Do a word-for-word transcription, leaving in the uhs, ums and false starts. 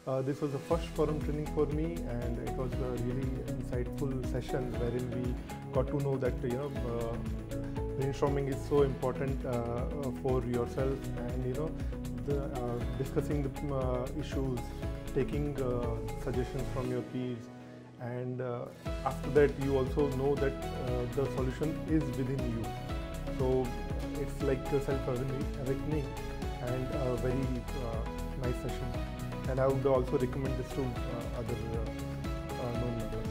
Uh, this was the first forum training for me, and it was a really insightful session wherein we got to know that you know uh, brainstorming is so important uh, for yourself, and you know the, uh, discussing the uh, issues, taking uh, suggestions from your peers, and uh, after that you also know that uh, the solution is within you. So it's like a self-awakening and a very uh, nice session. And I would also recommend this to uh, other uh, uh, known members.